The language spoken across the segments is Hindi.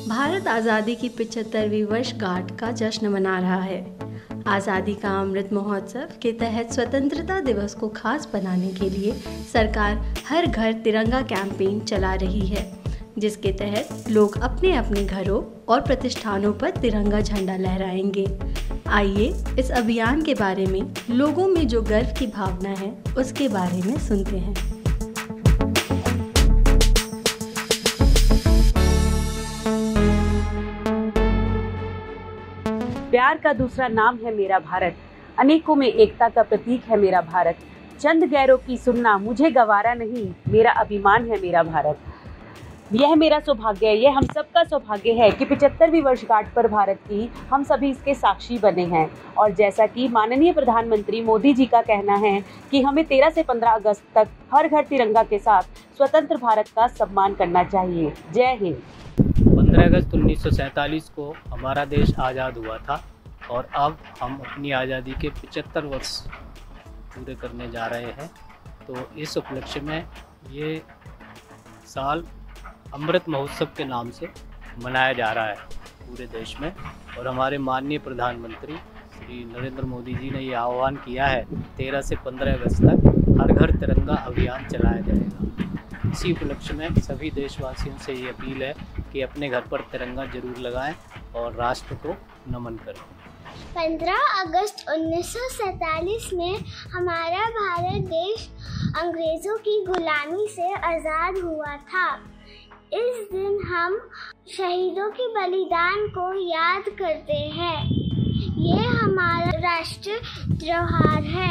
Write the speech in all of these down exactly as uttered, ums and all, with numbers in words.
भारत आज़ादी की पचहत्तरवीं वर्षगांठ का जश्न मना रहा है। आज़ादी का अमृत महोत्सव के तहत स्वतंत्रता दिवस को खास बनाने के लिए सरकार हर घर तिरंगा कैंपेन चला रही है, जिसके तहत लोग अपने अपने घरों और प्रतिष्ठानों पर तिरंगा झंडा लहराएंगे। आइए इस अभियान के बारे में लोगों में जो गर्व की भावना है उसके बारे में सुनते हैं। प्यार का दूसरा नाम है मेरा भारत, अनेकों में एकता का प्रतीक है मेरा भारत। चंद गैरों की सुनना मुझे गवारा नहीं, मेरा अभिमान है मेरा भारत। यह मेरा सौभाग्य है, यह हम सबका सौभाग्य है कि पचहत्तरवीं वर्षगांठ पर भारत की हम सभी इसके साक्षी बने हैं। और जैसा कि माननीय प्रधानमंत्री मोदी जी का कहना है कि हमें तेरह से पंद्रह अगस्त तक हर घर तिरंगा के साथ स्वतंत्र भारत का सम्मान करना चाहिए। जय हिंद। पंद्रह अगस्त उन्नीस सौ सैंतालीस को हमारा देश आज़ाद हुआ था और अब हम अपनी आज़ादी के पचहत्तर वर्ष पूरे करने जा रहे हैं। तो इस उपलक्ष्य में ये साल अमृत महोत्सव के नाम से मनाया जा रहा है पूरे देश में। और हमारे माननीय प्रधानमंत्री श्री नरेंद्र मोदी जी ने ये आह्वान किया है तेरह से पंद्रह अगस्त तक हर घर तिरंगा अभियान चलाया जाएगा। इसी उपलक्ष्य में सभी देशवासियों से ये अपील है कि अपने घर पर तिरंगा जरूर लगाएं और राष्ट्र को नमन करें। पंद्रह अगस्त उन्नीस सौ सैंतालीस में हमारा भारत देश अंग्रेज़ों की गुलामी से आज़ाद हुआ था। इस दिन हम शहीदों के बलिदान को याद करते हैं। ये हमारा राष्ट्रीय त्योहार है।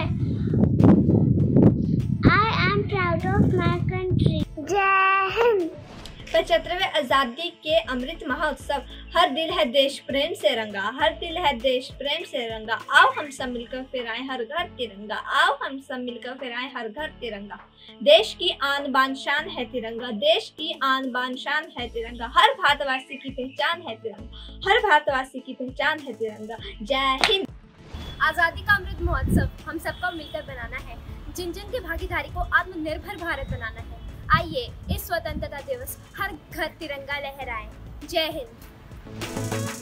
I am proud of my country. जय हिंद। पचहत्तरवें आज़ादी के अमृत महोत्सव हर दिल है देश प्रेम से रंगा, हर दिल है देश प्रेम से रंगा। आओ हम सब मिलकर फहराएं हर घर तिरंगा, आओ हम सब मिलकर फहराएं हर घर तिरंगा। देश की आन बान शान है तिरंगा, देश की आन बान शान है तिरंगा। हर भारतवासी की पहचान है तिरंगा, हर भारतवासी की पहचान है तिरंगा। जय हिंद। आज़ादी का अमृत महोत्सव हम सबको मिलकर बनाना है, जिन जिन की भागीदारी को आत्मनिर्भर भारत बनाना है। आइए इस स्वतंत्रता दिवस हर घर तिरंगा लहराएं। जय हिंद।